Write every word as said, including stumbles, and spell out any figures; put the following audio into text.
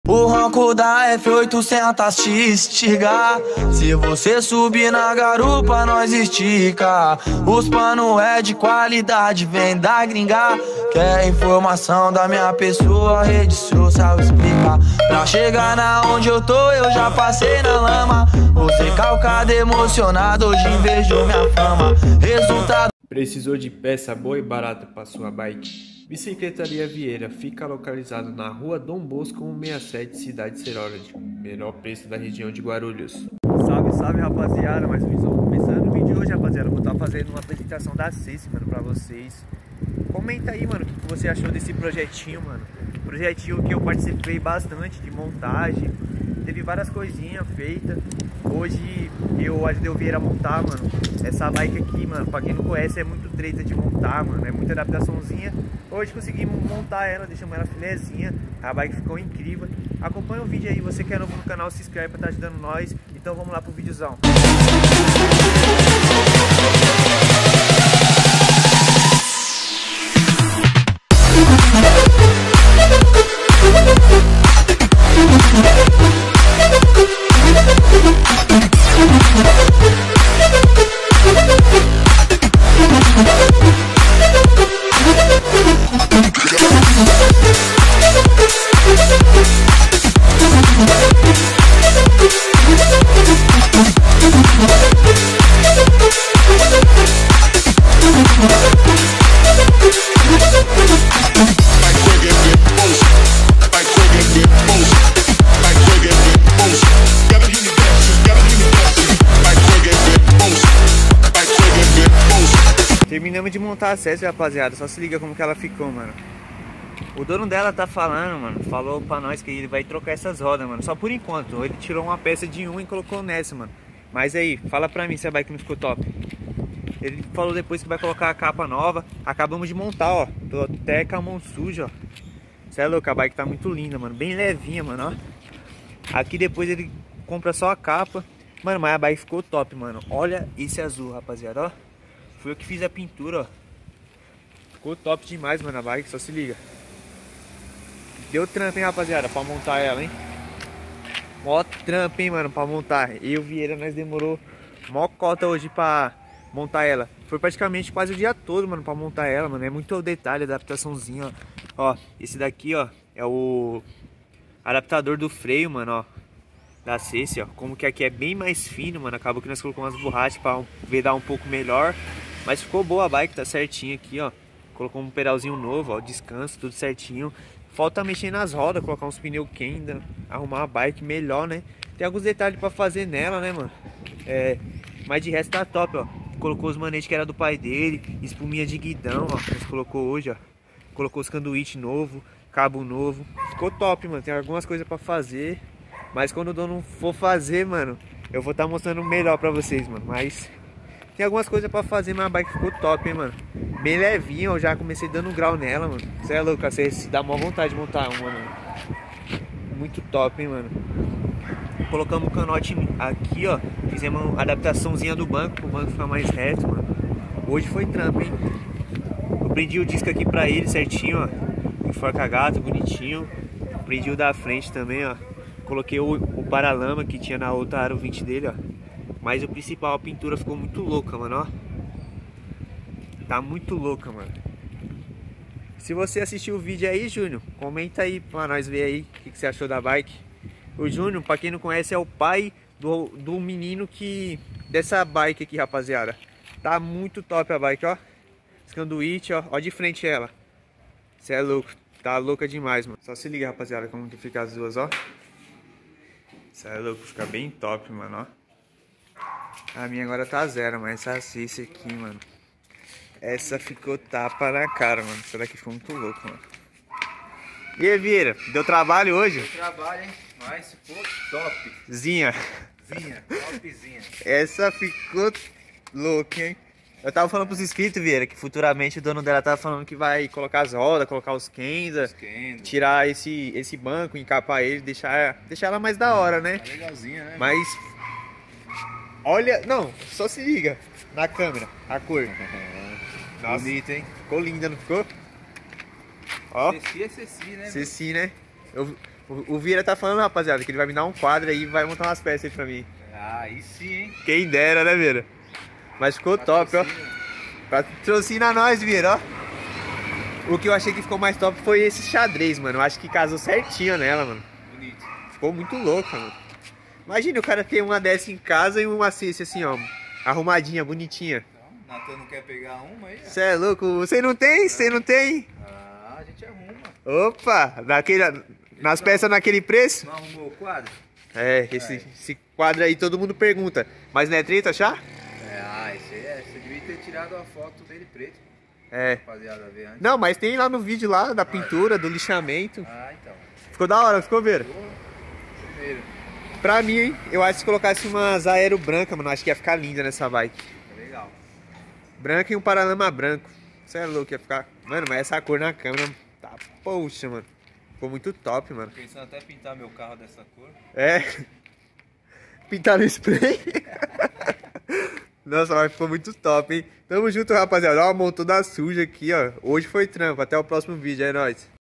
O ronco da F oitocentos te estiga. Se você subir na garupa, nós estica. Os pano é de qualidade, vem da gringa. Quer informação da minha pessoa, rede social explica. Pra chegar na onde eu tô, eu já passei na lama. Você calcado, emocionado, hoje invejo minha fama. Resultado. Precisou de peça boa e barata para sua bike? Bicicletaria Vieira fica localizado na rua Dom Bosco cento e sessenta e sete, cidade Serolade. Melhor preço da região de Guarulhos. Salve, salve, rapaziada, mais um vídeo começando o vídeo de hoje, rapaziada. Vou estar fazendo uma apresentação da Ceci, mano, pra vocês. Comenta aí, mano, o que você achou desse projetinho, mano. Projetinho que eu participei bastante de montagem. Teve várias coisinhas feitas. Hoje eu ajudei o Vieira a montar, mano. Essa bike aqui, mano, pra quem não conhece, é muito treta de montar, mano. É muita adaptaçãozinha. Hoje conseguimos montar ela, deixamos ela filezinha. A bike ficou incrível. Acompanha o vídeo aí, você que é novo no canal, se inscreve pra estar ajudando nós. Então vamos lá pro videozão. Terminamos de montar a Ceci, rapaziada. Só se liga como que ela ficou, mano. O dono dela tá falando, mano. Falou pra nós que ele vai trocar essas rodas, mano. Só por enquanto. Ele tirou uma peça de um e colocou nessa, mano. Mas aí, fala pra mim se a bike não ficou top. Ele falou depois que vai colocar a capa nova. Acabamos de montar, ó. Tô até com a mão suja, ó. Cê é louco, a bike tá muito linda, mano. Bem levinha, mano, ó. Aqui depois ele compra só a capa. Mano, mas a bike ficou top, mano. Olha esse azul, rapaziada, ó. Fui eu que fiz a pintura, ó. Ficou top demais, mano, a bike, só se liga. Deu trampo, hein, rapaziada, pra montar ela, hein. Mó trampo, hein, mano, pra montar. Eu e o Vieira, nós demorou mó cota hoje pra montar ela. Foi praticamente quase o dia todo, mano, pra montar ela, mano. É muito detalhe, adaptaçãozinha, ó. Ó, esse daqui, ó, é o adaptador do freio, mano, ó. Da Ceci, ó. Como que aqui é bem mais fino, mano. Acabou que nós colocamos umas borrachas pra vedar um pouco melhor. Mas ficou boa a bike, tá certinho aqui, ó. Colocou um pedalzinho novo, ó. Descanso, tudo certinho. Falta mexer nas rodas, colocar uns pneus quentes, arrumar a bike melhor, né? Tem alguns detalhes pra fazer nela, né, mano? É, mas de resto tá top, ó. Colocou os manetes que era do pai dele. Espuminha de guidão, ó. Nós colocou hoje, ó. Colocou os canduíte novo, cabo novo. Ficou top, mano. Tem algumas coisas pra fazer. Mas quando o dono for fazer, mano, eu vou estar tá mostrando melhor pra vocês, mano. Mas tem algumas coisas pra fazer, mas a bike ficou top, hein, mano. Bem levinha, eu já comecei dando um grau nela, mano. Você é louco, você dá maior vontade de montar uma, mano. Muito top, hein, mano. Colocamos o canote aqui, ó. Fizemos uma adaptaçãozinha do banco, pro banco ficar mais reto, mano. Hoje foi trampo, hein. Eu prendi o disco aqui pra ele certinho, ó. Enforca gato, bonitinho. Prendi o da frente também, ó. Coloquei o, o paralama que tinha na outra aro vinte dele, ó. Mas o principal, a pintura ficou muito louca, mano, ó. Tá muito louca, mano. Se você assistiu o vídeo aí, Júnior, comenta aí pra nós ver aí o que, que você achou da bike. O Júnior, pra quem não conhece, é o pai do, do menino que... dessa bike aqui, rapaziada. Tá muito top a bike, ó. Escanduíte, ó. Ó de frente ela. Você é louco. Tá louca demais, mano. Só se liga, rapaziada, como que fica as duas, ó. Isso é louco, fica bem top, mano, ó. A minha agora tá zero, mas essa Ceci aqui, mano. Essa ficou tapa na cara, mano. Essa daqui ficou muito louco, mano. E aí, Vieira, deu trabalho hoje? Deu trabalho, hein? Mas ficou top. Zinha. Zinha, topzinha. Essa ficou louca, hein? Eu tava falando pros inscritos, Vieira, que futuramente o dono dela tava falando que vai colocar as rodas, colocar os Kenza, tirar esse, esse banco, encapar ele, deixar, deixar ela mais da hora, né? Tá legalzinha, né? Mas, olha, não, só se liga na câmera, a cor. Nossa, bonito, hein? Ficou linda, não ficou? Ó, Ceci é Ceci, né? Ceci, né? Eu, O, o Vieira tá falando, rapaziada, que ele vai me dar um quadro aí e vai montar umas peças aí pra mim. Ah, aí sim, hein? Quem dera, né, Vieira? Mas ficou top, ó. Patrocina nós, Vieira, ó. O que eu achei que ficou mais top foi esse xadrez, mano. Eu acho que casou certinho nela, mano. Bonito. Ficou muito louca, mano. Imagina o cara ter uma dessa em casa e uma cesta assim, ó. Arrumadinha, bonitinha. Então, Natan não quer pegar uma aí? Você é louco? Você não tem? Você não tem? Ah, a gente arruma. Opa! Naquele, nas peças naquele preço? Não arrumou o quadro? É, esse, esse quadro aí todo mundo pergunta. Mas não é treta, já? É, ah, esse aí é. Você devia ter tirado a foto dele preto. É. Rapaziada, ver antes. Não, mas tem lá no vídeo lá da pintura, do lixamento. Ah, então. Ficou da hora, ficou, Vera? Primeiro. Pra mim, hein, eu acho que se colocasse umas aero branca, mano, acho que ia ficar linda nessa bike. Tá legal. Branca e um paralama branco. Você é louco, ia ficar... Mano, mas essa cor na câmera, tá, poxa, mano. Ficou muito top, mano. Tô pensando até pintar meu carro dessa cor. É. Pintar no spray. Nossa, mas ficou muito top, hein. Tamo junto, rapaziada. Ó, montou da suja aqui, ó. Hoje foi trampo. Até o próximo vídeo, é nóis.